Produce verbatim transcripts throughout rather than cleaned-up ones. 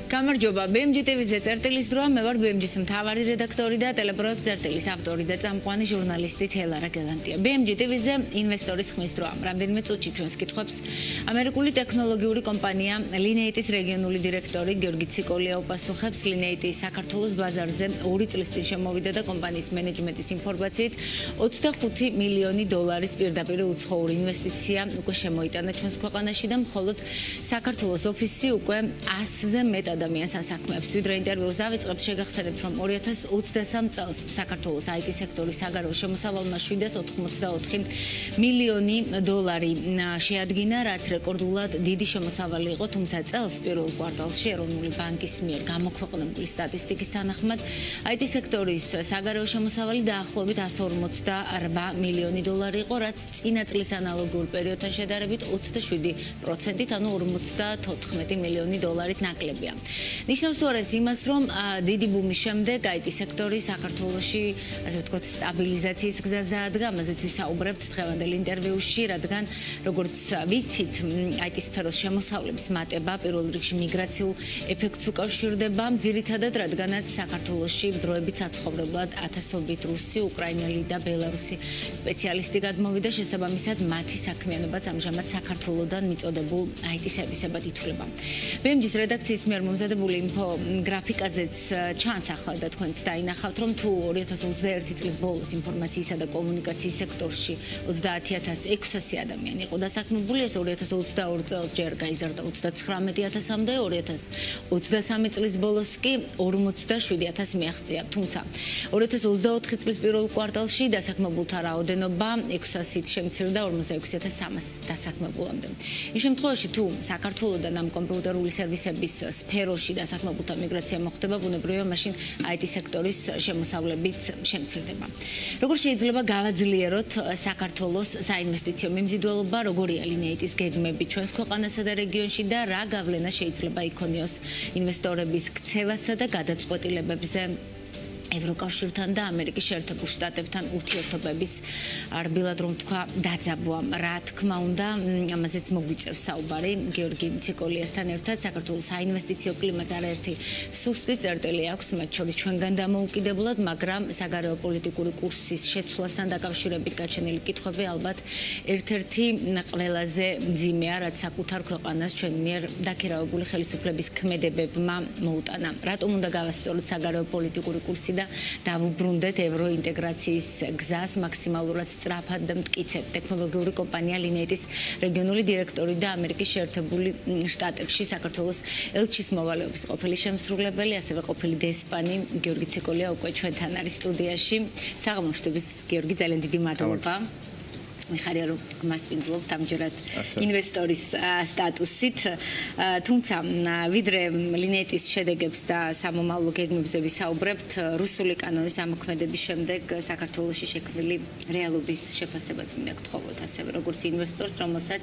გამარჯობა, B M G ტივ-ზე წერტილის დროა, მე ვარ B M G-ის მთავარი რედაქტორი და ტელეპროექტ წერტილის ავტორი და წამყვანი ჟურნალისტი თელარა გელანტია. B M G ტივ-ზე ინვესტორის ხმის დროა. რამდენიმე წუთში ჩვენს კითხვებს ამერიკული ტექნოლოგიური კომპანია Lineate-ის რეგიონული დირექტორი გიორგი ციკოლია უპასუხებს. Lineate საქართველოს ბაზარზე ორი წლის წინ შემოვიდა და კომპანიის მენეჯმენტის ინფორმაციით ოცდახუთი მილიონი დოლარის პირდაპირ უცხოური ინვესტიცია უკვე შემოიტანა ჩვენს ქვეყანაში და მხოლოდ საქართველოს ოფისი უკვე ასზე მეტ ადამიანს ასაქმებს. ვიდრე ინტერვიუს ავიწყებთ, შეგახსენებთ, რომ ორი ათას ოცდასამ წელს საქართველოს I T სექტორის საგარეო შემოსავალმა შვიდას ოთხმოცდაოთხი მილიონი დოლარი შეადგინა, რაც რეკორდულად დიდი შემოსავალი იყო, თუმცა წელს პირველ კვარტალში ეროვნული ბანკის მიერ გამოქვეყნებული სტატისტიკის თანახმად I T სექტორის საგარეო შემოსავალი დაახლოებით εκατს ორმოცდაორბა მილიონი დოლარი იყო, რაც წინა წლის ანალოგიურ პერიოდთან შედარებით ოცდაშვიდი პროცენტით, ანუ ორმოცდათოთხმეტი მილიონი დოლარით ნაკლებია. ნიშნავს თუ არა ეს იმას, რომ დიდი ბუმის შემდეგ I T სექტორი საქართველოში, ასე ვთქვათ, სტაბილიზაციის გზას დაადგა, ამაზეც ვისაუბრებთ დღევანდელ ინტერვიუში, რადგან როგორც ვიცით, I T სფეროს შემოსავლების მატება პირველ რიგში მიგრაციულ ეფექტს უკავშირდება, ძირითადად რადგანაც საქართველოში დროებით საცხოვრებლად ათასობით რუსი, უკრაინელი და ბელარუსი სპეციალისტი გადმოვიდა, შესაბამისად მათი საქმიანობაც ამჟამად საქართველოდან მიწოდებულ I T სერვისებად ითვლება. B M G-ის რედაქციის მიერ მომზადებული ინფო გრაფიკაზეც ჩანს ახლა და თქვენც დაინახავთ, რომ თუ ორი ათას ოცდაერთი წლის ბოლოს ინფორმაციისა და კომუნიკაციის სექტორში ოცდაათი ათას ექვსასი ადამიანი იყო დასაქმებული, ეს ორი ათას ოცდაორი წელს ჯერ გაიზარდა ოცდაცხრამეტი ათასამდე, ორი ათას ოცდასამი წლის ბოლოს კი ორმოცდაშვიდი ათასი მიაღწია. თუმცა ორი ათას ოცდაოთხი წლის პირველ კვარტალში დასაქმებულთა რაოდენობა ექვსასით შემცირდა ორმოცდაექვსი ათას სამასი დასაქმებულამდე. იმ შემთხვევაში თუ საქართველოდან ამ კომპიუტერული სერვისების სფეროში დასაქმებულთა მიგრაცია მოხდება, ბუნებრივია მაშინ I T სექტორის შემოსავლებიც შემცირდება. როგორ შეიძლება გავაძლიეროთ საქართველოს საინვესტიციო მიმზიდველობა, როგორია Lineate-ის გეგმები ჩვენს ქვეყანასა და რეგიონში და რა გავლენა შეიძლება იქონიოს ინვესტორების ქცევასა და გადაწყვეტილებებზე ევროკავშირთან და ამერიკის შეერთებულ შტატებთან ურთიერთობების რბილად რომ თქვა დაძაბვა. რა თქმა უნდა, ამაზეც მოგვიწევს საუბარი გიორგი ციკოლიასთან ერთად. საქართველოს საინვესტიციო კლიმატს არაერთი სუსტი წერტილი აქვს, მათ შორის ჩვენგან დამოუკიდებლად, მაგრამ საგარეო პოლიტიკური კურსის შეცვლასთან დაკავშირებით გაჩენილი კითხვები ალბათ ერთ-ერთი ყველაზე მძიმეა, რაც საკუთარ ქვეყანას ჩვენ მიერ დაქირავებული ხელისუფლების ქმედებებმა მოუტანა. რატომ უნდა გავასწოროთ საგარეო პოლიტიკური კურსი და დავუბრუნდეთ ევროინტეგრაციის გზას მაქსიმალურად სწრაფად და მტკიცედ. ტექნოლოგიური კომპანია Lineate-ის რეგიონული დირექტორი და ამერიკის შეერთებული შტატებში საქართველოს ელჩის მოვალეობის ყოფილი შემსრულებელი, ასევე ყოფილი დესპანი გიორგი ციკოლია უკვე ჩვენთან არის სტუდიაში. საღამოშტების გიორგი, ძალიან დიდი მადლობა. მიხარია რომ გმასპინძლობთ ამჯერად ინვესტორის სტატუსით. თუმცა ვიდრე Lineate-ის შედეგებს და სამომავლო გეგმებზე ვისაუბრებთ, რუსული კანონის ამოქმედების შემდეგ საქართველოში შექმნილი რეალობის შეფასებაც მინდა გთხოვოთ, ასევე როგორც ინვესტორს, რომელსაც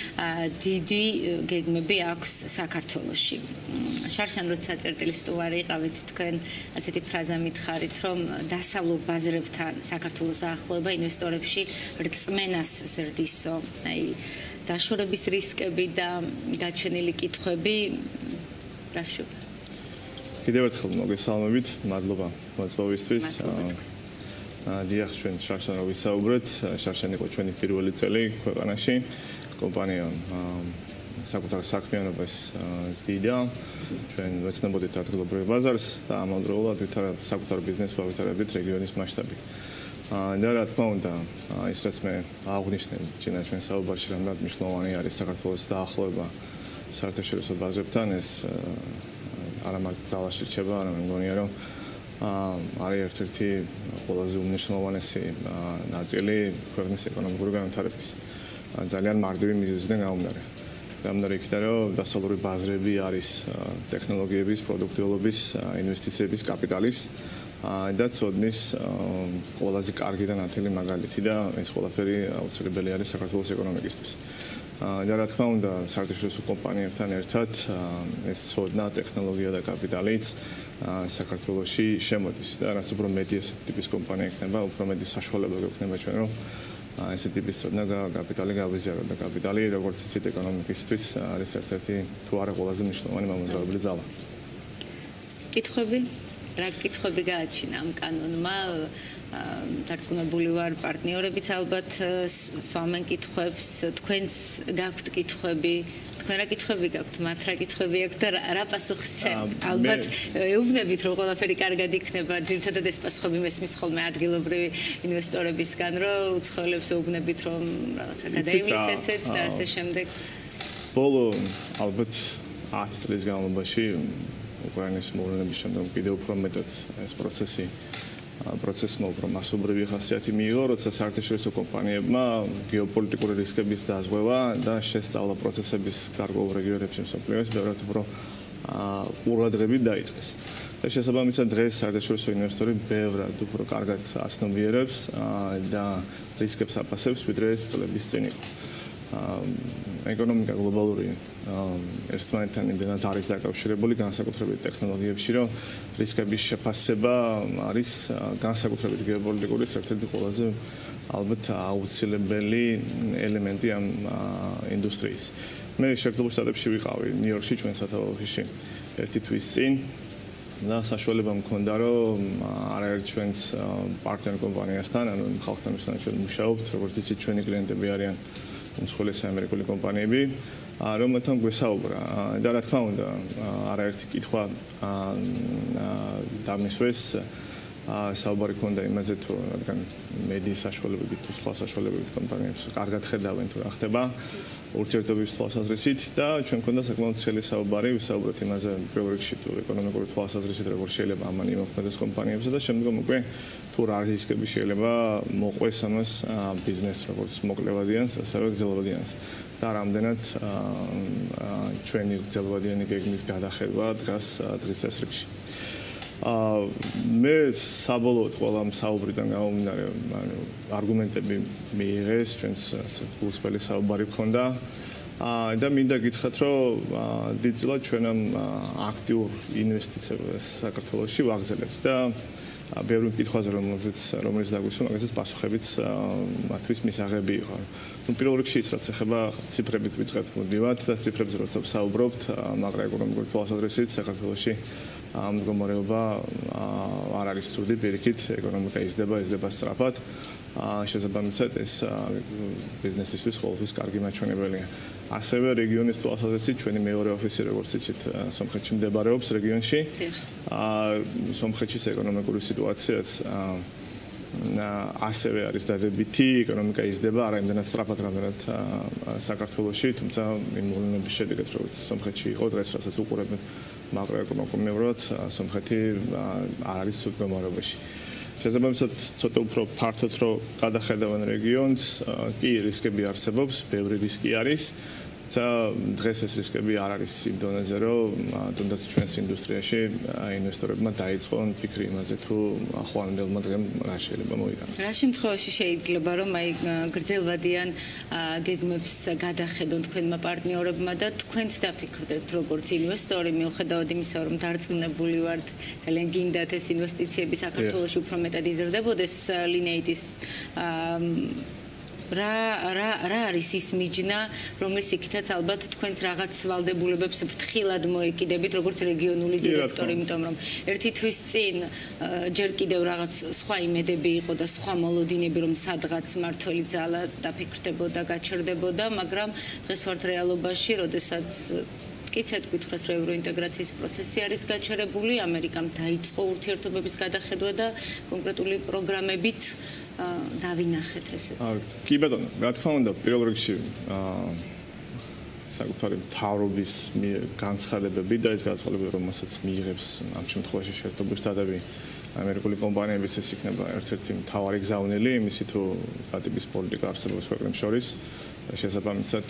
დიდი გეგმები აქვს საქართველოში. შარშან როცა წერტილის სტუმარი იყავით, თქვენ ასეთი ფრაზა მითხარით, რომ დასავლურ ბაზრებთან საქართველოს აახლოება ინვესტორებში რწმენა ზრდისო, აი დაშორების რისკები და გაჩენილი კითხვები რას შვება? კიდევ ერთხელ მოგესალმებით, მადლობა მოწვევისთვის. დიახ, ჩვენ შარშან ვისაუბრეთ, შარშან იყო ჩვენი პირველი წელი ქვეყანაში. კომპანია საკუთარ საქმიანობას ზრდიდა, ჩვენ ვეცნობოდით ადგილობრივ ბაზარს და ამავდროულად საკუთარ ბიზნესს ვავითარებდით რეგიონის მასშტაბით. და რა თქმა უნდა, ის რაც მე აღვნიშნე ჩინა ჩვენ საუბარში, რამდენად მნიშვნელოვანი არის საქართველოს დაახლოება საერთაშორისო ბაზრებთან, ეს არა მარტო ძალაში რჩება, არამედ მგონია რომ არის ერთ-ერთი ყველაზე უმნიშვნელოვანესი ნაწილი ქვეყნის ეკონომიკური განვითარების. ძალიან მარტივი მიზეზიდან გამომდინარე. გამომდინარე იქიდან, რომ დასავლური ბაზრები არის ტექნოლოგიების, პროდუქტიულობის, ინვესტიციების, კაპიტალის და ცოდნის ყველაზე კარგი და ნათელი მაგალითი და ეს ყველაფერი აუცილებელი არის საქართველოს ეკონომიკისთვის. და რა თქმა უნდა, საერთაშორისო კომპანიებთან ერთად ეს ცოდნა, ტექნოლოგია და კაპიტალიც საქართველოში შემოდის. და რაც უფრო მეტი ეს ტიპის კომპანია იქნება, უფრო მეტი საშუალება გვექნება ჩვენ რომ ეს ტიპის ცოდნა და კაპიტალი გავიზიაროთ და კაპიტალი როგორც იცით ეკონომიკისთვის არის ერთ-ერთი თუ არა ყველაზე მნიშვნელოვანი მომზადებელი ძალა. კითხვები? რა კითხვები გააჩინა ამ კანონმა? დარწმუნებული ვარ პარტნიორებიც ალბათ სვამენ კითხვებს, თქვენს გაქვთ კითხვები, თქვენ რა კითხვები გაქვთ, მათ რა კითხვები აქვთ და რა პასუხს სცემთ? ალბათ ეუბნებით რომ ყველაფერი კარგად იქნება, ძირითადად ეს პასუხები მესმის ხოლმე ადგილობრივი ინვესტორებისგან, რომ უცხოელებს ეუბნებით რომ რაღაცა გადაივლის ესეც და ასე შემდეგ. ბოლო ალბათ ათი წლის განმავლობაში უკრაინის მოვლენების შემდეგ კიდევ უფრო მეტად ეს პროცესი პროცესმა უფრო მასობრივი ხასიათი მიიღო, როცა საერთაშორისო კომპანიებმა გეოპოლიტიკური რისკების დაზღვევა და შესწავლა პროცესების გარკვეულ რეგიონებში მსოფლიოს ბევრად უფრო ყურადღებით დაიწყეს. და შესაბამისად დღეს საერთაშორისო ინვესტორი ბევრად უფრო კარგად აცნობიერებს და რისკებს აფასებს, ვიდრე ეს წლების წინ იყო. ეკონომიკა გლობალური ერთმანეთთან იმდენად არის დაკავშირებული განსაკუთრებით ტექნოლოგიებში, რომ რისკების შეფასება არის განსაკუთრებით გეოპოლიტიკური ერთ-ერთი ყველაზე ალბათ აუცილებელი ელემენტი ამ ინდუსტრიის. მე შეერთებულ შტატებში ვიყავი, ნიუ-იორკში ჩვენ სათავო ოფისში ერთი თვის წინ და საშუალება მქონდა, რომ არაერთ ჩვენს პარტნიორ კომპანიასთან, ანუ ხალხთან ვისთან ჩვენ მუშაობთ, როგორც იცით, ჩვენი კლიენტები არიან უმსხვილესი ამერიკული კომპანიები, რომელთან გვესაუბრა და რა თქმა უნდა, არაერთი კითხვა დამისვეს, საუბარი ქონდა იმაზე, თუ რადგან მედიის საშუალებებით თუ სხვა საშუალებებით კომპანიებს კარგად ხედავენ თუ რა ხდება ურთიერთობის თვალსაზრისით და ჩვენ ქონდა საკმაოდ ცელი საუბარი, ვისაუბრეთ იმაზე პირველ რიგში თუ ეკონომიკური თვალსაზრისით როგორ შეიძლება ამან იმოქმედოს კომპანიებზე და შემდგომ უკვე თუ რა რისკები შეიძლება მოყვეს ამას ბიზნესს როგორც მოკლევადიანს, ასევე გრძელვადიანს და რამდენად ჩვენი გრძელვადიანი გეგმის გადახედვა დგას დღის წესრიგში. მე საბოლოოდ ყველა ამ საუბრიდან გამომდინარე, ანუ არგუმენტები მიიღეს, ჩვენს გულსწრფელი საუბარი ქონდა და მინდა გითხრათ, რომ დიდწილად ჩვენ ამ აქტიურ ინვესტიციებს საქართველოში ვაგრძელებთ და ბევრი კითხვაზე რომელზეც რომელიც დაგვისვა, მაგასაც პასუხებიც მათთვის მისაღები იყო. ნუ პირველ რიგში ის რაც ეხება ციფრებით ვიწყებთ მოდივად და ციფრებზე როცა ვსაუბრობთ, მაკროეკონომიკური თვალსაზრისით საქართველოში მდგომარეობა არ არის ცუდი, პირიქით, ეკონომიკა იზრდება, იზრდება სწრაფად. შესაბამისად ეს ბიზნესისთვის ყოველთვის კარგი მაჩვენებელია. ასევე რეგიონის თვალსაზრისით ჩვენი მეორე ოფისი, როგორც იცით, სომხეთში მდებარეობს რეგიონში. სომხეთის ეკონომიკური სიტუაციაც ასევე არის დადებითი, ეკონომიკა იზრდება, არა იმდენად სწრაფად, რამდენად საქართველოში, თუმცა იმ მოვლენების შედეგად, როგორც სომხეთში იყო, დღეს რასაც უყურებთ მაკროეკონომიკურად, სომხეთი არ არის ცუდ მდგომარეობაში. შესაბამისად, ცოტა უფრო ფართოდ რო გადახედავენ რეგიონს, კი რისკები არსებობს, ბევრი რისკი არის. და დღეს ეს რისკები არ არის იმ დონეზე, რომ თუნდაც ჩვენს ინდუსტრიაში ინვესტორებმა დაიწყონ ფიქრი იმაზე, თუ ახლანდელმა დღემ რა შეიძლება მოიგონოს. რა შემთხვევაში შეიძლება რომ აი გრძელვადიან გეგმებს გადახედონ თქვენმა პარტნიორებმა და თქვენც დაფიქრდეთ როგორც ინვესტორი, მიუხედავად იმისა, რომ დარწმუნებული ვართ, ძალიან გინდათ ეს ინვესტიციები საქართველოში უფრო მეტად იზრდებოდეს ლინეიტის რა რა რა არის ის მიჯნა, რომლის იქითაც ალბათ თქვენც რაღაც ვალდებულებებს ფრთხილად მოეკიდებით, როგორც რეგიონული დირექტორი, იმიტომ რომ ერთი თვის წინ ჯერ კიდევ რაღაც სხვა იმედები იყო და სხვა მოლოდინები, რომ სადღაც მართველი ძალა დაფიქრდებოდა, გაჩერდებოდა, მაგრამ დღეს ვართ რეალობაში, როდესაც კიცეთ გითხრას რომ ევროინტეგრაციის პროცესი არის გაჩერებული, ამერიკამ დაიწყო ურთიერთობების გადახედვა და კონკრეტული პროგრამებით დავინახეთ ესეც. კი ბატონო, რა თქმა უნდა, პირველ რიგში საკუთარი მთავრობის განცხადებები და ეს განცხადებები, რომელსაც მიიღებს ამ შემთხვევაში შეერთებული შტატები, ამერიკული კომპანიების ეს იქნება ერთ-ერთი მთავარი გზავნილი, იმისი თუ რა ტიპის პოლიტიკა არსებობს ქვეყნებს შორის და შესაბამისად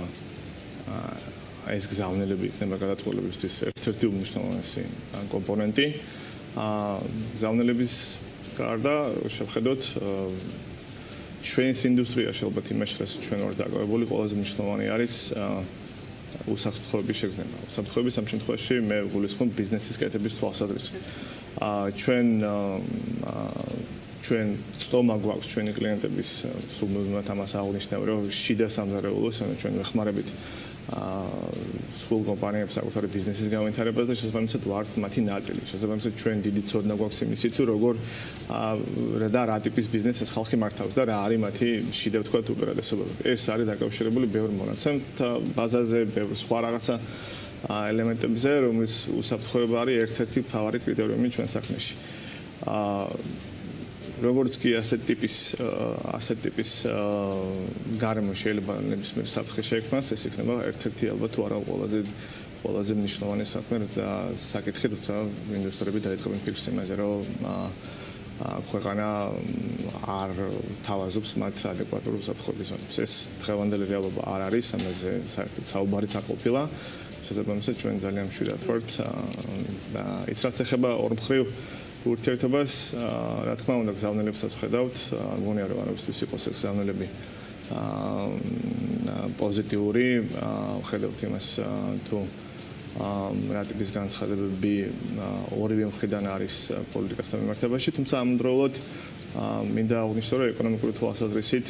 ეს გზავნილები იქნება გადაწყვეტილებისთვის ერთ-ერთი უმნიშვნელოვანესი კომპონენტი. გზავნილების გარდა შევხედოთ ჩვენს ინდუსტრიაში ალბათ იმაში რაც ჩვენ ვარ დაკავებული ყველაზე მნიშვნელოვანი არის უსაფრთხოების შეგრძნება. უსაფრთხოების ამ შემთხვევაში მე გულისხმობ ბიზნესის კეთების თვალსაზრისით. ჩვენ ჩვენ სტომა გვაქვს ჩვენი კლიენტების სულ მომდათ ამას აღნიშნავ რომ შიდა სამზარეულოს ანუ ჩვენ ვეხმარებით სულ კომპანიებს საკუთარი ბიზნესის განვითარებას და შესაბამისად ვართ მათი ნაწილი. შესაბამისად ჩვენ დიდი ცოდნა გვაქვს იმისი თუ როგორ და რა ტიპის ბიზნესს ხალხი მართავს და რა არის მათი შიდა ვთქვა უპირატესობები. ეს არის დაკავშირებული ბევრ მონაცემთ ბაზაზე, ბევრ სხვა რაღაცა ელემენტებზე, რომლის უსაფრთხოება არის ერთ-ერთი მთავარი კრიტერიუმი ჩვენ საქმეში. როგორც კი ასეთ ტიპის ასეთ ტიპის გარემო შეიძლება ნებისმიერ საფრთხეს შეექმნას, ეს იქნება ერთ-ერთი ალბათ თუ არა ყველაზე ყველაზე მნიშვნელოვანი საქმე და საკითხი, როცა ინვესტორები დაიწყებენ ფიქრს იმაზე, რომ ქვეყანა არ თავაზობს მათ ადეკვატურ უსაფრთხოების ზონებს. ეს დღევანდელი რეალობა არ არის, ამაზე საერთოდ საუბარიც არ ყოფილა. შესაბამისად ჩვენ ძალიან მშვიდად ვართ და ის რაც ეხება ორმხრივ ურთიერთობას, რა თქმა უნდა, გზავნილებსაც ვხედავთ, მგონია რომ არასდროს იყოს ეს გზავნილები პოზიტიური, ვხედავთ იმას თუ რა ტიპის განცხადებები ორივე მხრიდან არის პოლიტიკასთან მიმართებაში, თუმცა ამავდროულად მინდა აღვნიშნო, რომ ეკონომიკური თვალსაზრისით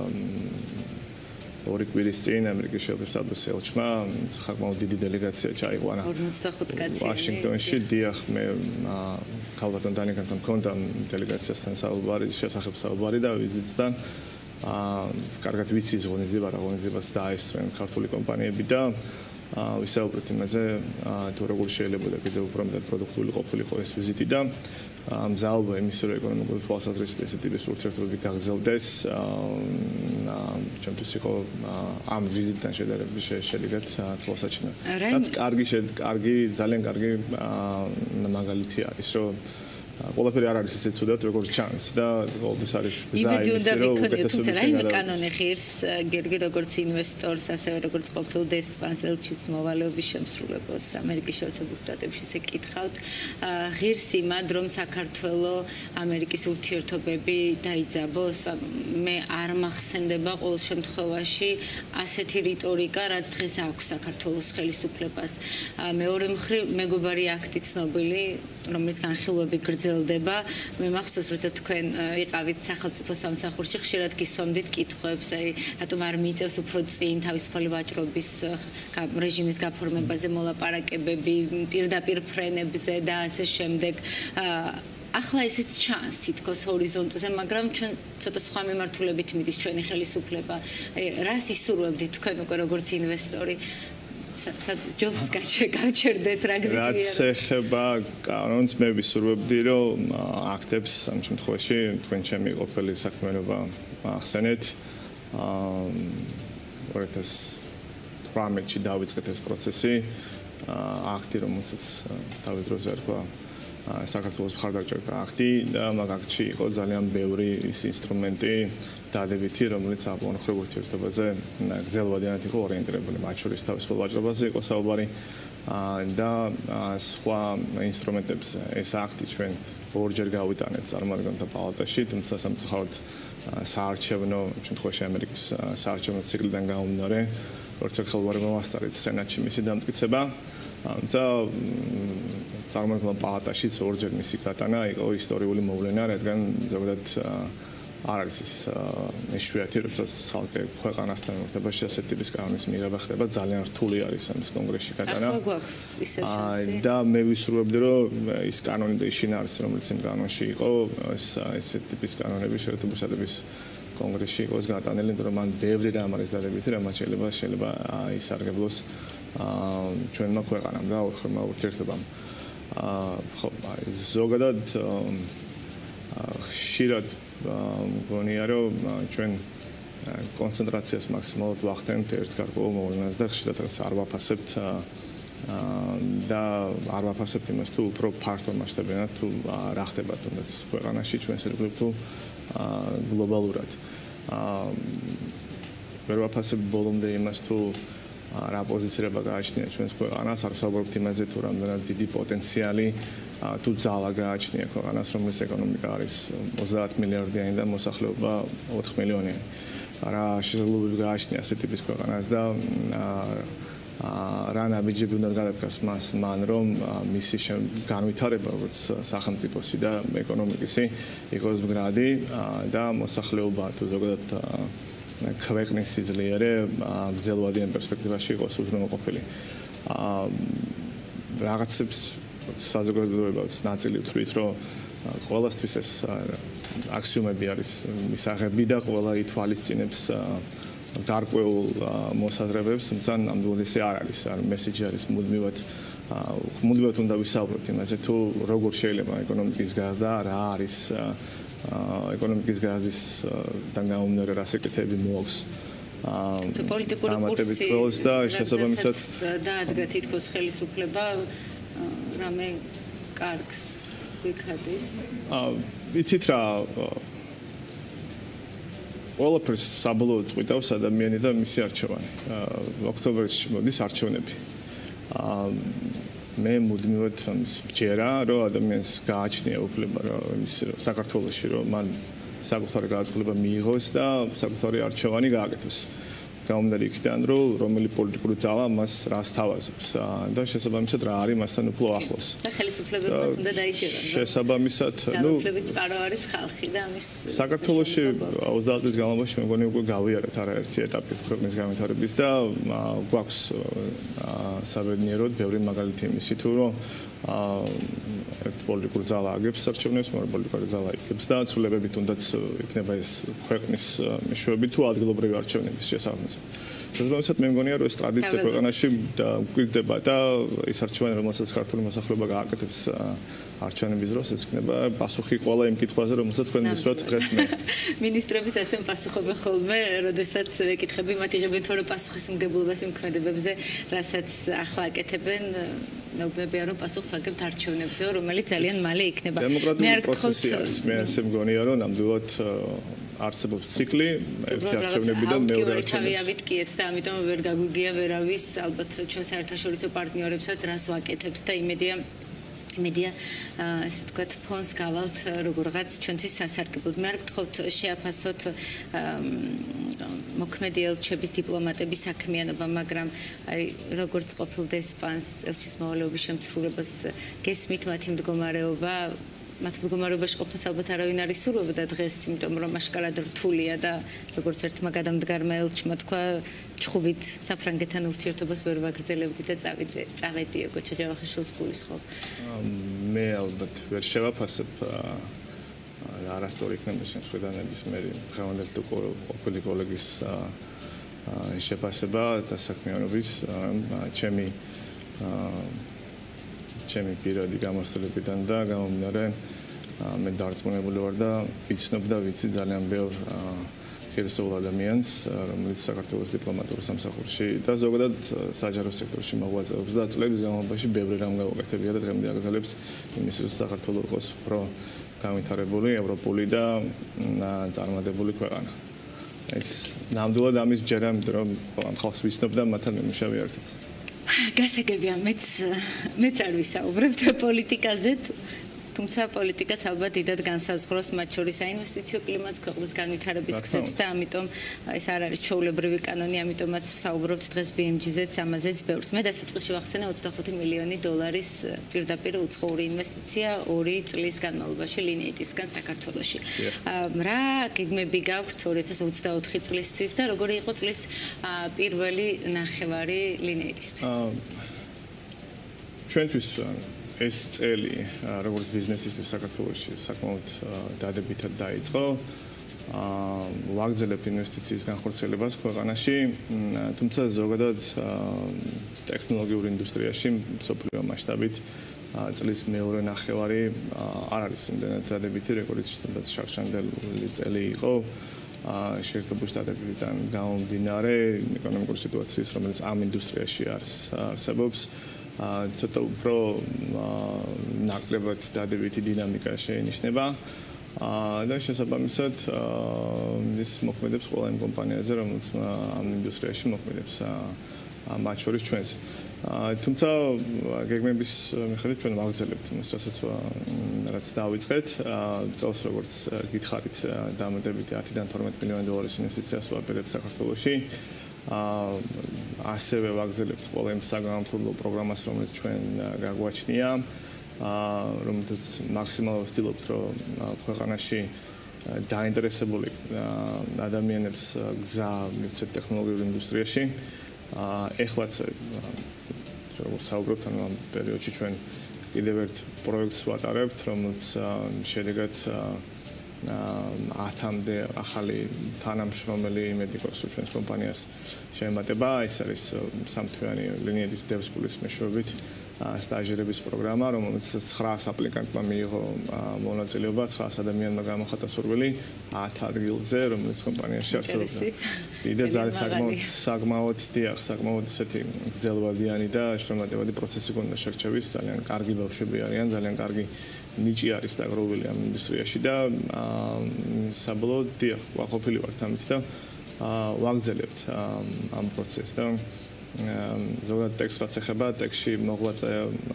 ორი კვირის წინ ამერიკის შეერთებული შტატების ელჩმა საკმაოდ დიდი დელეგაცია ჩაიყვანა ორმოცდახუთ კაციანი ვაშინგტონში. დიახ, მე ქალბატონ დანიკანთან მქონდა დელეგაციასთან საუბარი, შესახებ საუბარი და ვიზიტთან. კარგად ვიცი ზღონიძება რა ღონისძიებას დაესწრნენ ქართული კომპანიები და ვისაუბრეთ იმაზე, თუ როგორ შეიძლება და კიდევ უფრო მეტად პროდუქტიული ყოფილიყო ეს ვიზიტი და მზაობა იმის რომ ეკონომიკური თვალსაზრისით ესეთი ტიპის ურთიერთობები გაგრძელდეს. ჩემთვის იყო ამ ვიზიტთან შედარებით შედეგად თვალსაჩინო. რაც კარგი კარგი ძალიან კარგი მაგალითი არის, რომ ყველაფერი არ არის ისე ცუდად, როგორც ჩანს და ყოველთვის არის გზა იმის რომ უკეთესობის შეიძლება კანონი ღირს გერგი როგორც ინვესტორს, ასევე როგორც ყოფილ დესპანს ელჩის მოვალეობის შემსრულებელს ამერიკის შეერთებულ შტატებში ისე კითხავთ. ღირს იმად რომ საქართველოს ამერიკის ურთიერთობები დაიძაბოს. მე არ მახსენდება ყოველ შემთხვევაში ასეთი რიტორიკა, რაც დღეს აქვს საქართველოს ხელისუფლებას. მეორე მხრივ მეგობარი აქტი ცნობილი, რომლის განხილვები გრძელდება. მე მახსოვს, როცა თქვენ იყავით სახელმწიფო სამსახურში, ხშირად გისვამდით კითხვებს, აი, რატომ არ მიიწევს უფრო წინ თავისუფალი ვაჭრობის რეჟიმის გაფორმებაზე მოლაპარაკებები, პირდაპირ ფრენებზე და ასე შემდეგ. ახლა ესეც ჩანს თითქოს ჰორიზონტზე, მაგრამ ჩვენ ცოტა სხვა მიმართულებით მიდის ჩვენი ხელისუფლება. რას ისურვებდით თქვენ უკვე როგორც ინვესტორი? ჯობს გაჩერდეთ რა გზით რაც ეხება კანონს, მე ვისურვებდი რომ აქტებს ამ შემთხვევაში თქვენ ჩემი ყოფილი საქმიანობა ახსენეთ. ორი ათას თვრამეტში დავიწყეთ ეს პროცესი. აქტი რომელსაც თავის დროზე ერქვა საქართველოს მხარდაჭერა აქტი და მაგ აქტში იყო ძალიან ბევრი ის ინსტრუმენტი დადებითი, რომელიც აბონხრივ ურთიერთობაზე გრძელვადიანად იყო ორიენტირებული, მათ შორის თავისუფალ ვაჭრობაზე იყო საუბარი და სხვა ინსტრუმენტებზე. ეს აქტი ჩვენ ორჯერ გავიტანეთ წარმომადგენელთა პალატაში, თუმცა სამწუხაროდ საარჩევნო შემთხვევაში ამერიკის საარჩევნო ციკლიდან გამომდინარე, როგორც ერთხელ ვარ მომასწარეთ სენატში მისი დამტკიცება. ამცა წარმომადგენელთა პალატაში ორჯერ მისი გატანა იყო ისტორიული მოვლენა, რადგან ზოგადად არ არის ის მეშვეათი, როცა ხალხი ქვეყანასთან მიმართებაში ასეთი ტიპის კანონის მიღება ხდება, ძალიან რთული არის ამის კონგრესში გატანა. ახლა გვაქვს ისე შანსი. და მე ვისურვებდი, რომ ის კანონი და ის შინაარსი, რომელიც იმ კანონში იყო, ეს ესეთი ტიპის კანონები შეერთებული შტატების კონგრესში იყოს გატანილი, იმიტომ რომ მან ბევრი რამ არის დადებითი, რამაც შეიძლება შეიძლება ისარგებლოს ჩვენმა ქვეყანამ და ორხრივმა ურთიერთობამ. ხო, ზოგადად ხშირად მგონია რომ ჩვენ კონცენტრაციას მაქსიმალურად ვახდენთ ერთ გარკვეულ მოვლენას და ხშირად რაღაც არ ვაფასებთ და არ ვაფასებთ იმას თუ უფრო ფართო მასშტაბიანად თუ რა ხდება თუნდაც ქვეყანაში ჩვენს ირგვლივ თუ გლობალურად. ვერ ვაფასებთ ბოლომდე იმას თუ რა პოზიცირება გააჩნია ჩვენს ქვეყანას, არ ვსაუბრობთ იმაზე თუ რამდენად დიდი პოტენციალი თუ ძალა გააჩნია ქვეყანას, რომლის ეკონომიკა არის ოცდაათ მილიარდიანი და მოსახლეობა ოთხ მილიონიანი. რა შესაძლებლობები გააჩნია ასეთი ტიპის ქვეყანას და რა ნაბიჯები უნდა გადადგას მას მან, რომ მისი განვითარება როგორც სახელმწიფოსი და ეკონომიკისი იყოს მდგრადი და მოსახლეობა თუ ზოგადად ქვეყნის სიძლიერე გრძელვადიან პერსპექტივაში იყოს უზრუნველყოფილი. რაღაცებს საზოგადოებაც ნაწილი თვლით, რომ ყველასთვის ეს აქსიომები არის მისაღები და ყველა ითვალისწინებს გარკვეულ მოსაზრებებს, თუმცა ნამდვილად ესე არ არის. მესიჯი არის მუდმივად მუდმივად უნდა ვისაუბროთ იმაზე, თუ როგორ შეიძლება ეკონომიკის გაზრდა, რა არის ეკონომიკის გაზრდისგან გამომდინარე რა საკითხები მოაქვს. პოლიტიკური კურსი და შესაბამისად დაადგა თითქოს ხელისუფლება რამე კარგს გვიქადის. იცით რა ყველაფერს საბოლოოდ წვითავს ადამიანი და მისი არჩევანი. ოქტომბერში მოდის არჩევნები. მე მუდმივად ვჯერა, რომ ადამიანს გააჩნია უფლება რომ ის საქართველოში რომ მან საკუთარი განათლება მიიღოს და საკუთარი არჩევანი გააკეთოს. გამომდინარე იქიდან, რომ რომელი პოლიტიკური ძალა მას რას თავაზობს და შესაბამისად რა არის მასთან უფრო ახლოს. და ხელისუფლებებმაც უნდა დაიჭირონ. შესაბამისად, ნუ ძალების წყარო არის ხალხი და ამის საქართველოში ოცდაათ წლის განმავლობაში მე მგონი უკვე გავიარეთ არაერთი ეტაპი ქვეყნის განვითარების და გვაქვს საბედნიეროდ ბევრი მაგალითი იმისი თუ რომ ერთ პოლიტიკურ ძალა აგებს არჩევნებს, მეორე პოლიტიკური ძალა იგებს და ცვლილებებით თუნდაც იქნება ეს ქვეყნის მეშვეობით თუ ადგილობრივი არჩევნების შესაბამისად. შესაბამისად მე მგონია რომ ეს ტრადიცია ქვეყანაში გვირდება და ის არჩევანი რომელსაც ქართული მოსახლეობა გააკეთებს არჩევნების დროს ეს იქნება პასუხი ყველა იმ კითხვაზე რომელსაც თქვენ მისვათ დღეს მე. მინისტრების ასე პასუხობენ ხოლმე, როდესაც ეკითხები მათ იღებენ თორე პასუხისმგებლობას იმ ქმედებებზე, რასაც ახლა აკეთებენ მეუბნებია რომ პასუხს ვაგებთ არჩევნებზე, რომელიც ძალიან მალე იქნება. დემოკრატიული პროცესი არის. მე ასე მგონია რომ ნამდვილად არსებობს ციკლი, ერთი არჩევნებიდან მეორე არჩევნები. ავიტკიეთ და ამიტომ ვერ გაგვიგია ვერავის, ალბათ ჩვენ საერთაშორისო პარტნიორებსაც რას ვაკეთებთ და იმედია იმედია ასე ვთქვათ ფონს გავალთ როგორღაც ჩვენთვის სასარგებლოდ. მე არ გთხოვთ შეაფასოთ მოქმედი ელჩების დიპლომატების საქმიანობა, მაგრამ აი როგორც ყოფილ დესპანს ელჩის მოვალეობის შემცრულებას გესმით მათი მდგომარეობა მათ მდგომარეობაში ყოფნას ალბათ არავინ არ ისურვებდა დღეს, იმიტომ რომ აშკარად რთულია და როგორც ერთმა გადამდგარმა ელჩმა თქვა, ჩხუბით საფრანგეთთან ურთიერთობას ვერ ვაგრძელებდი და წავიდე, წავედიო გოჩა ჯავახიშვილის გულისხმობ. მე ალბათ ვერ შევაფასებ არასწორი იქნება შემთხვევანების მე დღევანდელი თუ ყოფილი კოლეგის შეფასება და საქმიანობის ჩემი ჩემი პირადი გამოსწორებიდან და გამომდინარე მე დარწმუნებული ვარ და ვიცნობ და ვიცი ძალიან ბევრ ხელისუფალ ადამიანს, რომელიც საქართველოს დიპლომატიურ სამსახურში და ზოგადად საჯარო სექტორში მოღვაწეობს და წლების განმავლობაში ბევრი რამ გაუკეთებია და დღემდე აგრძელებს იმის რომ საქართველო იყოს უფრო განვითარებული, ევროპული და წარმატებული ქვეყანა. ეს ნამდვილად ამის ჯერა, იმიტომ რომ ამ ხალხს ვიცნობ და მათთან ვიმუშავე ერთად. გასაგებია, მეც მეც არ ვისაუბრებთ პოლიტიკაზე, თუმცა პოლიტიკაც ალბათ დიდად განსაზღვროს მათ შორის საინვესტიციო კლიმატს, ქვეყნის განვითარების გზებს და ამიტომ ეს არ არის ჩვეულებრივი კანონი, ამიტომაც ვსაუბრობთ დღეს ბი ემ ჯი-ზეც, ამაზეც ბევრს. მე დასაწყისში ვახსენე ოცდახუთი მილიონი დოლარის პირდაპირ უცხოური ინვესტიცია ორი წლის განმავლობაში ლინეიტისგან საქართველოში. რა გეგმები გაქვთ ორი ათას ოცდაოთხი წლისთვის და როგორი იყო წლის პირველი ნახევარი ლინეიტისთვის? ჩვენთვის ეს წელი როგორც ბიზნესისთვის საქართველოში საკმაოდ დადებითად დაიწყო. ვაგრძელებთ ინვესტიციის განხორციელებას ქვეყანაში, თუმცა ზოგადად ტექნოლოგიურ ინდუსტრიაში მსოფლიო მასშტაბით წლის მეორე ნახევარი არ არის იმდენად დადებითი, როგორც თუნდაც შარშანდელი წელი იყო. შეერთებულ შტატებიდან გამომდინარე ეკონომიკური სიტუაციის, რომელიც ამ ინდუსტრიაში არსებობს, ცოტა უფრო ნაკლებად დადებითი დინამიკა შეინიშნება და შესაბამისად ის მოქმედებს ყველა იმ კომპანიაზე, რომელიც ამ ინდუსტრიაში მოქმედებს, მათ შორის ჩვენს. თუმცა გეგმების მიხედვით ჩვენ ვაგრძელებთ იმას, რაც დავიწყეთ. წელს როგორც გითხარით, დამატებითი ათიდან თორმეტ მილიონი დოლარის ინვესტიციას ვაპირებთ საქართველოში. ასევე ვაგრძელებთ ყველა იმ საგანმანათლებლო პროგრამას, რომელიც ჩვენ გაგვაჩნია, რომელთაც მაქსიმალურად ვცდილობთ, რომ ქვეყანაში დაინტერესებული ადამიანებს გზა მივცეთ ტექნოლოგიურ ინდუსტრიაში. ეხლაც როგორც საუბრობთ, ამ პერიოდში ჩვენ კიდევ ერთ პროექტს ვატარებთ, რომელიც შედეგად ათამდე ახალი თანამშრომელი მედიკოსი ჩვენს კომპანიას შეემატება. ეს არის სამთვიანი ლინიების დევსკულის მეშვეობით სტაჟირების პროგრამა, რომელიც ცხრაას აპლიკანტმა მიიღო მონაწილეობა, ცხრაას ადამიანმა გამოხატა სურვილი ათ ადგილზე, რომელიც კომპანიაში არსებობდა. კიდე ძალიან საკმაოდ საკმაოდ დიახ, საკმაოდ ისეთი გრძელვადიანი და შრომატევადი პროცესი გონდა შერჩევის, ძალიან კარგი ბავშვები არიან, ძალიან კარგი ნიჭი არის დაგროვილი ამ ინდუსტრიაში და საბოლოოდ დიახ, ვაყოფილი ვართ ამით და ვაგრძელებთ ამ პროცესს და ზოგადად ტექსტს რაც ეხება, ტექსტში მოღვაწე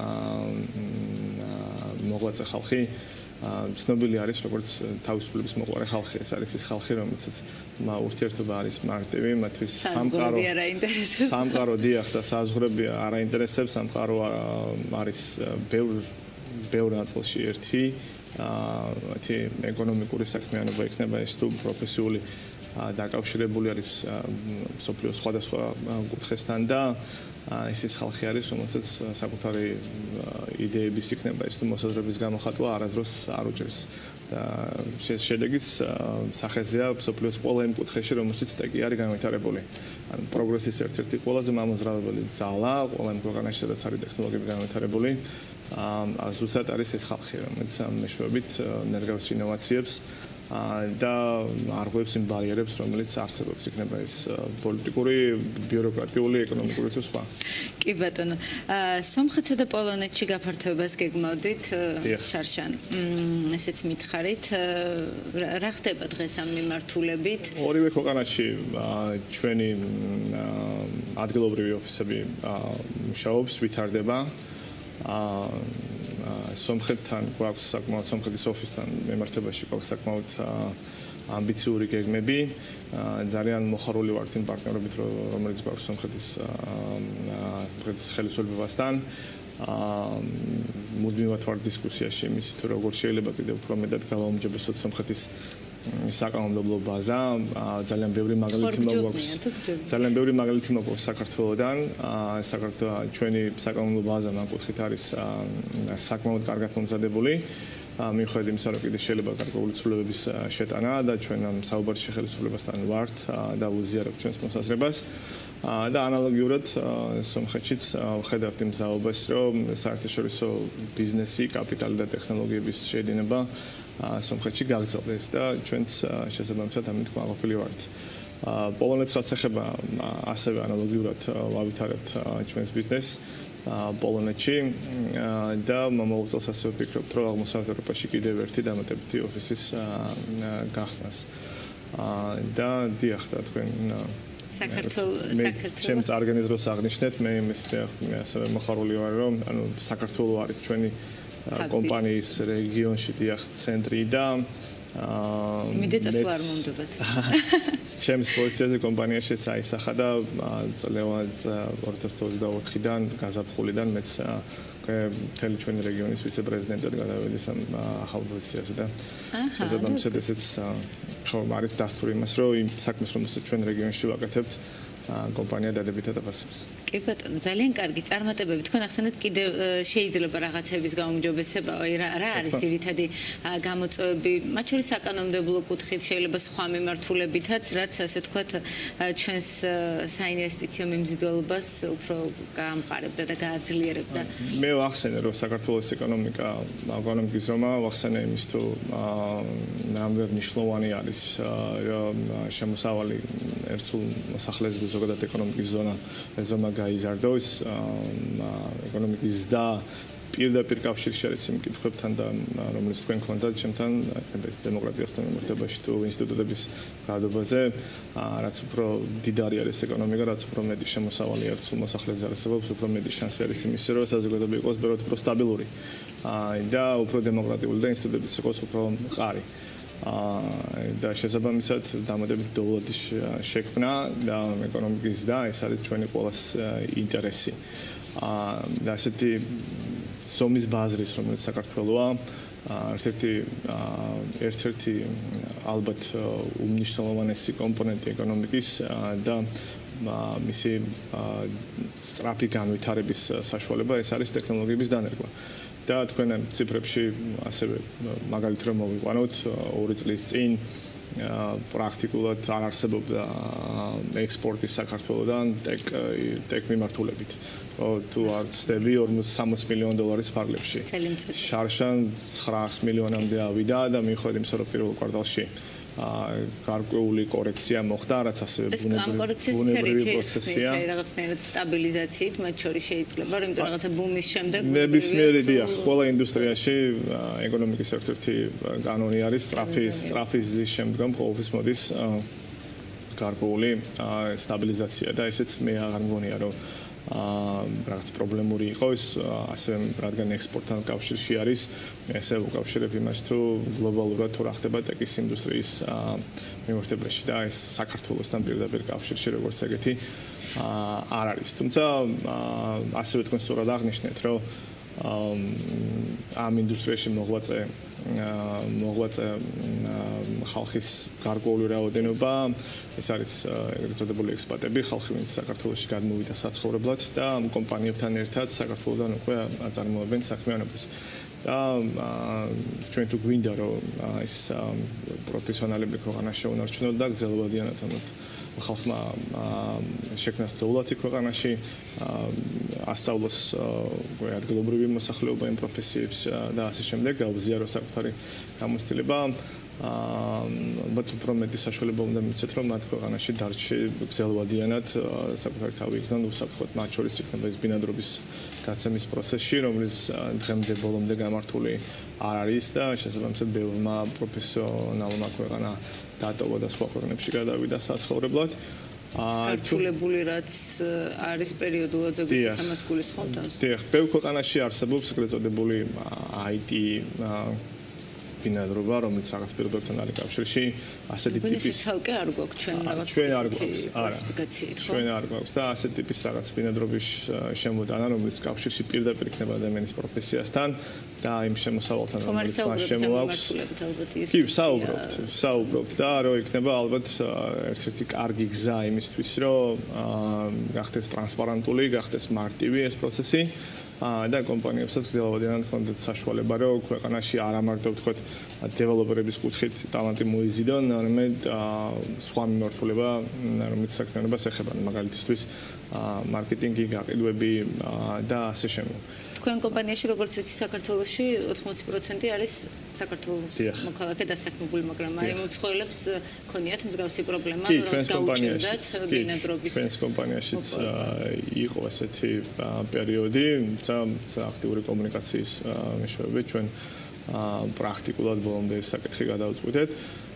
მოღვაწე ხალხი ცნობილი არის როგორც თავისუფლების მოყვარე ხალხი. ეს არის ის ხალხი, რომელსაც ურთიერთობა არის მარტივი, მათთვის სამყარო სამყარო დიახ და საზღვრები არ აინტერესებს, სამყარო არის ბევრ ბევრ ნაწილში ერთი, ათი ეკონომიკური საქმიანობა იქნება ეს თუ პროფესიული დაკავშირებული არის სოფლიოს სხვადასხვა კუთხესთან და ეს ის ხალხი არის, რომელსაც საკუთარი იდეების იქნება ეს თუ მოსაზრების გამოხატვა არასდროს არ უჭერს და ეს შედეგიც სახეზეა სოფლიოს ყველა იმ კუთხეში, რომელშიც ტექი არის განვითარებული. ან პროგრესის ერთ-ერთი ყველაზე მამოძრავებელი ძალა ყველა იმ ქვეყანაში, სადაც არის ტექნოლოგიები განვითარებული, ზუსტად არის ეს ხალხი, რომელიც მეშვეობით ნერგავს ინოვაციებს და არღვევს იმ ბარიერებს, რომელიც არსებობს, იქნება ეს პოლიტიკური, ბიუროკრატიული, ეკონომიკური თუ სხვა. კი ბატონო, სომხეთსა და პოლონეთში გაფართოებას გეგმავდით, შარშან. ესეც მითხარით, რა ხდება დღეს ამ მიმართულებით? ორივე ქვეყანაში ჩვენი ადგილობრივი ოფისები მუშაობს, ვითარდება. სომხეთთან გვაქვს საკმაოდ სომხეთის ოფისთან მიმართებაში გვაქვს საკმაოდ ამბიციური გეგმები. ძალიან მოხარული ვართ იმ პარტნიორობით, რომელიც გვაქვს სომხეთის სომხეთის ხელისუფლებასთან. მუდმივად ვარ დისკუსიაში იმის თუ როგორ შეიძლება კიდევ უფრო მეტად გავაუმჯობესოთ სომხეთის საკანონმდებლო ბაზა. ძალიან ბევრი მაგალითი მოგვაქვს. ძალიან ბევრი მაგალითი მოგვაქვს საქართველოსთან. საქართველოს ჩვენი საკანონმდებლო ბაზა ამ კუთხით არის საკმაოდ კარგად მომზადებული. მიუხედავად იმისა, რომ კიდე შეიძლება გარკვეული ცვლილებების შეტანა და ჩვენ ამ საუბარში ხელისუფლებასთან ვართ და უზიარებთ ჩვენს მოსაზრებას. და ანალოგიურად სომხეთშიც ვხედავთ იმ ზაობას, რომ საერთაშორისო ბიზნესი, კაპიტალი და ტექნოლოგიების შეედინება სომხეთში გაგრძელდეს და ჩვენც შესაბამისად ამით გვაყოფილი ვართ. პოლონეთს რაც ეხება, ასევე ანალოგიურად ვავითარებთ ჩვენს ბიზნესს პოლონეთში და მომავალ წელს ასევე ვფიქრობთ, რომ აღმოსავლეთ ევროპაში კიდევ ერთი დამატებითი ოფისის გახსნას. და დიახ, და თქვენ საქართველოს საქართველოს ჩემ წარგენის დროს აღნიშნეთ, მე იმის ასევე მოხარული ვარ, რომ ანუ საქართველოს არის ჩვენი კომპანიის რეგიონში დიახ ცენტრი და მიდეწეს ვარ მომდებათ. ჩემს პოზიციაზე კომპანიაშიც აისახა და წლევად ორი ათას ოცდაოთხიდან გაზაფხულიდან მეც მთელი ჩვენი რეგიონის ვიცე-პრეზიდენტად გადავედი ამ ახალ პოზიციაზე და შესაბამისად ესეც ხო არის დასტური იმას, რომ იმ საქმეს, რომელსაც ჩვენ რეგიონში ვაკეთებთ, კომპანია დადებითად აფასებს. კი ბატონო, ძალიან კარგი წარმატებები. თქვენ ახსენეთ, კიდევ შეიძლება რაღაცების გაუმჯობესება, რა არის ძირითადი გამოწვევები, მათ შორის საკანონმდებლო კუთხით, შეიძლება სხვა მიმართულებითაც, რაც ასე თქვათ, ჩვენს საინვესტიციო მიმზიდველობას უფრო გაამყარებდა და გააძლიერებდა. მე ვახსენე, რომ საქართველოს ეკონომიკა, ეკონომიკის ზომა, ვახსენე იმის თუ რამდენად მნიშვნელოვანი არის, რომ შემოსავალი ერთსულ მოსახლეზე ზოგადად ეკონომიკის ზონა ზომა გაიზარდოს, ეკონომიკის და პირდაპირ კავშირში არის იმ კითხვებთან და რომელიც თქვენ გქონდათ ჩემთან, იქნება ეს დემოკრატიასთან მიმართებაში თუ ინსტიტუტების გადაობაზე, რაც უფრო დიდარი არის ეკონომიკა, რაც უფრო მეტი შემოსავალი ერთსულ მოსახლეზე არსებობს, უფრო მეტი შანსი არის იმისა, რომ საზოგადოება იყოს ბევრად უფრო სტაბილური და უფრო დემოკრატიული და ინსტიტუტებიც იყოს უფრო მყარი. და შესაბამისად დამატებით დოვლადის შექმნა და ეკონომიკის და ეს არის ჩვენი ყველას ინტერესი. და ასეთი ზომის ბაზრის, რომელიც საქართველოა, ერთ-ერთი ერთ-ერთი ალბათ უმნიშვნელოვანესი კომპონენტი ეკონომიკის და მისი სწრაფი განვითარების საშუალება ეს არის ტექნოლოგიების დანერგვა. და თქვენ ციფრებში ასევე მაგალითად რომ მოვიყვანოთ ორი წლის წინ პრაქტიკულად არ არსებობდა ექსპორტი საქართველოდან ტეკ ტეკ მიმართულებით. თუ არ ვცდები ორმოცდასამოც მილიონი დოლარის ფარგლებში. შარშან ცხრაას მილიონამდე ავიდა და მიუხედავად იმისა, რომ პირველ კვარტალში გარკვეული კორექცია მოხდა, რაც ასევე ბუნებრივი პროცესია. რაღაცნაირად სტაბილიზაციით მათ შორის შეიძლება, რომ იმიტომ რაღაცა ბუმის შემდეგ ნებისმიერი დიახ, ყველა ინდუსტრიაში ეკონომიკის ერთ-ერთი კანონი არის სწრაფი სწრაფი ზრდის შემდგომ ყოველთვის მოდის გარკვეული სტაბილიზაცია და ესეც მე აღარ მგონია რომ აა რაღაც პრობლემური იყოს, ასევე რადგან ექსპორტთან კავშირში არის, ესე უკავშირებ იმას, თუ გლობალურად თუ რა ხდება ტეკის ინდუსტრიის მიმართებაში და ეს საქართველოსთან პირდაპირ კავშირში როგორც ეგეთი არ არის. თუმცა ასევე თქვენ სწორად აღნიშნეთ, რომ ამ ინდუსტრიაში მოღვაწე მოღვაწე ხალხის გარკვეული რაოდენობა, ეს არის ეგრეთ წოდებული ექსპატები, ხალხი ვინც საქართველოში გადმოვიდა საცხოვრებლად და ამ კომპანიებთან ერთად საქართველოდან უკვე აწარმოებენ საქმიანობას. და ჩვენ თუ გვინდა რომ ეს პროფესიონალები ქვეყანაში შეუნარჩუნოთ და გრძელვადიანად ამათ ხალხმა შექმნას დოვლათი ქვეყანაში ასწავლოს ადგილობრივი მოსახლეობა იმ პროფესიებს და ასე შემდეგ გაუზიაროს საკუთარი გამოცდილება ალბათ უფრო მეტი საშუალება უნდა მიცეთ რომ მათ ქვეყანაში დარჩი გრძელვადიანად საკუთარი თავი იგზნონ უსაფრთხოდ მათ შორის იქნება ეს ბინადრობის გაცემის პროცესში რომელიც დღემდე ბოლომდე გამართული არ არის და შესაბამისად ბევრმა პროფესიონალურმა ქვეყანა დატოვა და სხვა ქვეყნებში გადავიდა საცხოვრებლად გართულებული რაც არის პერიოდულად ზოგადად ამას გულისხმობთ? დიახ, ბევრ ქვეყანაში არსებობს ეგრეთ წოდებული აი ტი ბინადრობა, რომელიც რაღაც პირობებთან არის კავშირში, ასეთი ტიპის ცალკე არ გვაქვს ჩვენ რაღაც კლასიფიკაციით, ხო? ჩვენ არ გვაქვს და ასეთი ტიპის რაღაც ბინადრობის შემოტანა, რომელიც კავშირში პირდაპირ იქნება ადამიანის პროფესიასთან და იმ შემოსავალთან, რომელიც მას შემოაქვს. კი, საუბრობთ, საუბრობთ და რომ იქნება ალბათ ერთ-ერთი კარგი გზა იმისთვის, რომ გახდეს ტრანსპარენტული, გახდეს მარტივი ეს პროცესი. და კომპანიებსაც გრძელვადიანად ჰქონდეთ საშუალება, რომ ქვეყანაში არა მარტო ვთქვათ დეველოპერების კუთხით ტალანტი მოიზიდონ, არამედ სხვა მიმართულება, რომელიც საქმიანობას ეხება, მაგალითისთვის მარკეტინგი, გაყიდვები და ასე შემდეგ. თქვენ კომპანიაში როგორც ვიცი საქართველოში ოთხმოცი პროცენტი არის საქართველოს მოქალაქე დასაქმებული, მაგრამ აი უცხოელებს ქონიათ მსგავსი პრობლემა, რომ გაუჭირდათ ბინადრობის. ჩვენს კომპანიაშიც იყო ესეთი პერიოდი, თუმცა აქტიური კომუნიკაციის მეშვეობით ჩვენ პრაქტიკულად ბოლომდე ეს საკითხი გადავწყვიტეთ.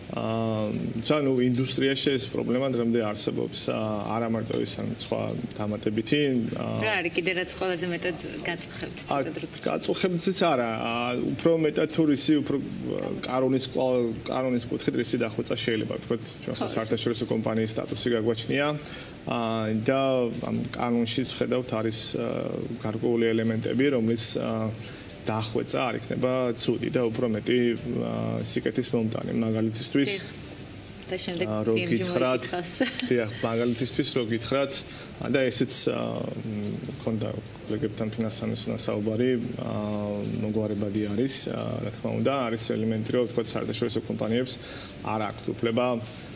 აა ნუ ინდუსტრიაში ეს პრობლემა დღემდე არსებობს. არა მარტო ის, ან სხვა დამატებითი. რა არის კიდე რაც ყველაზე მეტად გაწუხებთ? გაწუხებთიც არა, უფრო მეტად თუ რისი, უფრო კანონის კანონის კუთხით რისი დახვეწა შეიძლება ვთქვათ, ჩვენ ხო საერთაშორისო კომპანიის სტატუსი გაგვაჩნია. და ამ კანონში ვხედავთ არის გარკვეული ელემენტები, რომლის დახვეწა არ იქნება ცუდი და უფრო მეტი სიკეთის მომტანი მაგალითისთვის და შემდეგ რო გითხრათ დიახ მაგალითისთვის რო გითხრათ და ესეც მქონდა კოლეგებთან ფინანსამისნა საუბარი მოგვარებადი არის რა თქმა უნდა არის ელემენტი რომ თქვა საერთაშორისო კომპანიებს არ აქვთ უფლება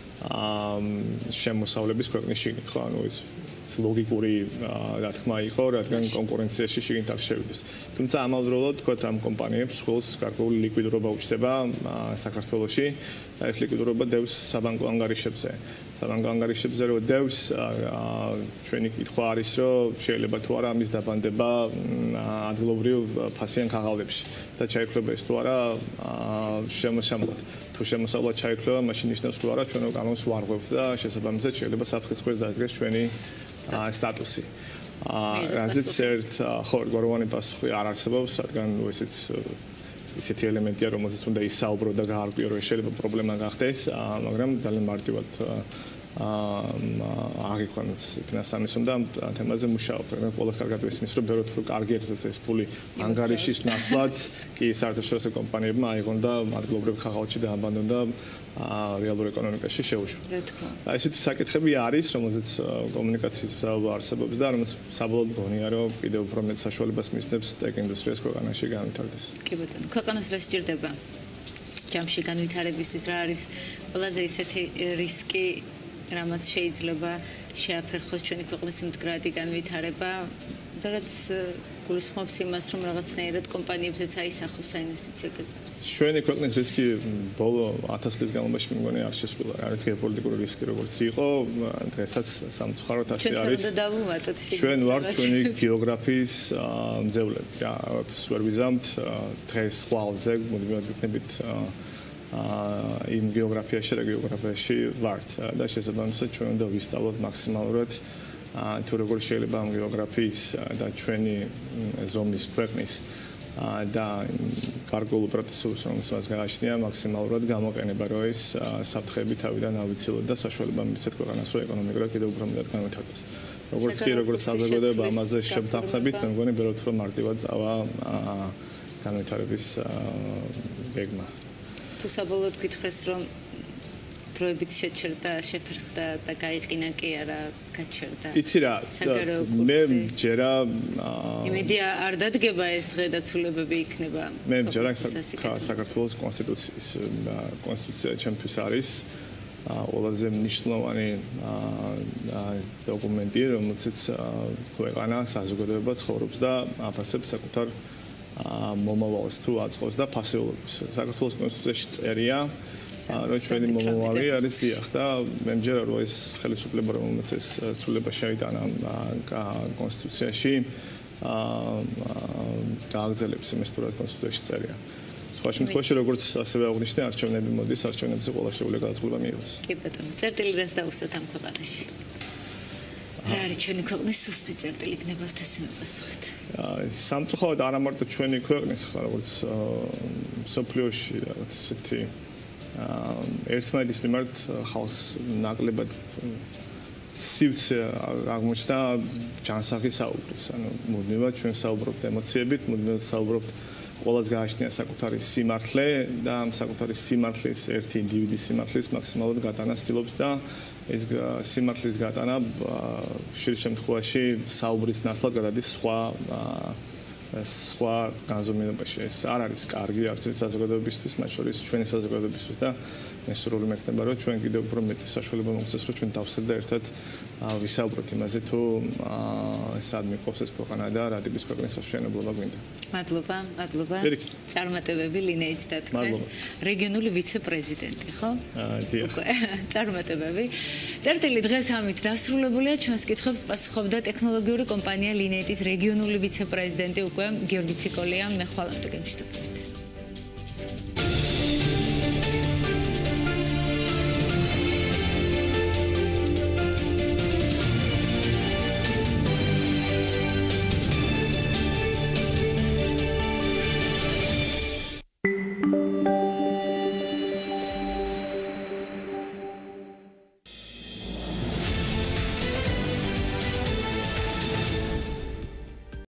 შემოსავლების ქვეყნის შიგნით ხო ანუ ეს ლოგიკური რა თქმა იყო, რადგან კონკურენციაში შიგნით არ შევიდეს. თუმცა ამავდროულად თქვა ამ კომპანიებს სულს გარკვეული ლიკვიდურობა უჩნდება საქართველოში და ეს ლიკვიდურობა დევს საბანკო ანგარიშებზე. საბანკო ანგარიშებზე რო დევს ჩვენი კითხვა არის, რომ შეიძლება თუ არა ამის დაბანდება ადგილობრივ ფასიან ქაღალდებში და ჩაიქრება ეს თუ არა შემოსავლად. თუ შემოსავლად ჩაიქრება, მაშინ ნიშნავს თუ არა ჩვენ კანონს ვარღვევთ და შესაბამისად შეიძლება საფრთხის ქვეშ დადგეს ჩვენი სტატუსი. რაზეც ერთ ხო გვაროვანი პასუხი არ არსებობს, რადგან ესეც ისეთი ელემენტია, რომელზეც უნდა ისაუბრო და გაარკვიო, რომ შეიძლება პრობლემა გახდეს, მაგრამ ძალიან მარტივად აღიქვანს ფინანსამისუმ და თემაზე მუშაობ. ყველას კარგად ისმის, რომ ბევრად უფრო კარგი ერთად ეს ფული ანგარიშის ნაცვლად კი საერთაშორისო კომპანიებმა აიღონ და ადგილობრივ ხალხში დააბანდონ და რეალურ ეკონომიკაში შეუშვან. და ესეთი საკითხები არის, რომელზეც კომუნიკაციის მსწავლობა არსებობს და რომელიც საბოლოოდ გონია, რომ კიდევ უფრო მეტ საშუალებას მისცემს ტექ ინდუსტრიას ქვეყანაში განვითარდეს. კი ბატონო, ქვეყანას რა სჭირდება? ჯამში განვითარებისთვის რა არის ყველაზე ისეთი რისკი, რამაც შეიძლება შეაფერხოს ჩვენი ქვეყნის მდგრადი განვითარება და რაც გულისხმობს იმას, რომ რაღაცნაირად კომპანიებზეც აისახოს საინვესტიციო კედლებს. ჩვენი ქვეყნის რისკი ბოლო ათას წლის განმავლობაში მე მგონი არ შესრულა. არის გეოპოლიტიკური რისკი, როგორც იყო, დღესაც სამწუხაროდ ასე არის. ჩვენ ვართ ჩვენი გეოგრაფიის მძევლები. რა, სულ ვიზამთ დღეს ხვალზე მოდივად ვიქნებით იმ გეოგრაფიაში და გეოგრაფიაში ვართ და შესაბამისად ჩვენ უნდა ვისწავლოთ მაქსიმალურად თუ როგორ შეიძლება ამ გეოგრაფიის და ჩვენი ზომის ქვეყნის და გარკვეულ პროცესებს რომელსაც გააჩნია მაქსიმალურად გამოყენება რომ ეს საფრთხეები თავიდან ავიცილოთ და საშუალება მიცეთ ქვეყანას რომ ეკონომიკურად კიდევ უფრო მეტად განვითარდეს. როგორც კი როგორც საზოგადოება ამაზე შევთანხმებით, მე მგონი ბევრად უფრო მარტივად წავა განვითარების გეგმა. თუ საბოლოოდ გითხრეს რომ დროებით შეჩერდა, შეფერხდა და გაიყინა კი არა, გაჩერდა. იცი რა, მე ჯერა იმედი არ დადგება ეს დღე და ცვლილებები იქნება. მე ჯერა საქართველოს კონსტიტუციის კონსტიტუცია ჩემთვის არის ყველაზე მნიშვნელოვანი დოკუმენტი, რომელზეც ქვეყანა საზოგადოება ცხოვრობს და აფასებს საკუთარ მომავალს თუ აწყობს და ფასეულობს. საქართველოს კონსტიტუციაში წერია რომ ჩვენი მომავალი არის დიახ და მე მჯერა რომ ეს ხელისუფლება რომელსაც ეს ცვლილება შეიტანა კონსტიტუციაში გააგრძელებს იმას თუ რა კონსტიტუციაში წერია. სხვა შემთხვევაში როგორც ასევე აღნიშნე არჩევნები მოდის არჩევნებზე ყველა შეუძლია გადაწყვეტილება მიიღოს. კი ბატონო, წერტილი რას დაუსვათ ამ ქვეყანაში? რა არის ჩვენი ქვეყნის სუსტი წერტილი გნებავთ ასე მოპასუხეთ? სამწუხაროდ არა მარტო ჩვენი ქვეყნის ხარ როგორც სოფლიოში რაღაც ისეთი ერთმანეთის მიმართ ხალხს ნაკლებად სივცე აღმოჩნდა ჯანსაღი საუბრის. ანუ მუდმივად ჩვენ საუბრობთ ემოციებით, მუდმივად საუბრობთ ყველას გააჩნია საკუთარი სიმართლე და ამ საკუთარი სიმართლის ერთი ინდივიდის სიმართლის მაქსიმალურად გატანას ცდილობს და ეს სიმართლის გატანა ხშირ შემთხვევაში საუბრის ნაცვლად გადადის სხვა სხვა განზომილებაში. ეს არ არის კარგი არც ერთ საზოგადოებისთვის, მათ შორის ჩვენი საზოგადოებისთვის და მე სრული მექნება რომ ჩვენ კიდევ უფრო მეტი საშუალება მოგცეს რომ ჩვენ დავსვათ და ერთად ვისაუბროთ იმაზე თუ სად მიყვავს ეს ქვეყანა და რა ტიპის ქვეყნის აღშენებლობა გვინდა. მადლობა, მადლობა. წარმატებები ლინეით და თქვენ რეგიონული ვიცე-პრეზიდენტი, ხო? დიახ. წარმატებები. წერტილი დღეს ამით დასრულებულია. ჩვენს კითხვებს პასუხობდა ტექნოლოგიური კომპანია ლინეიტის რეგიონული ვიცე-პრეზიდენტი უკვე გიორგი ციკოლია. მე ხვალამდე გემშვიდობებით.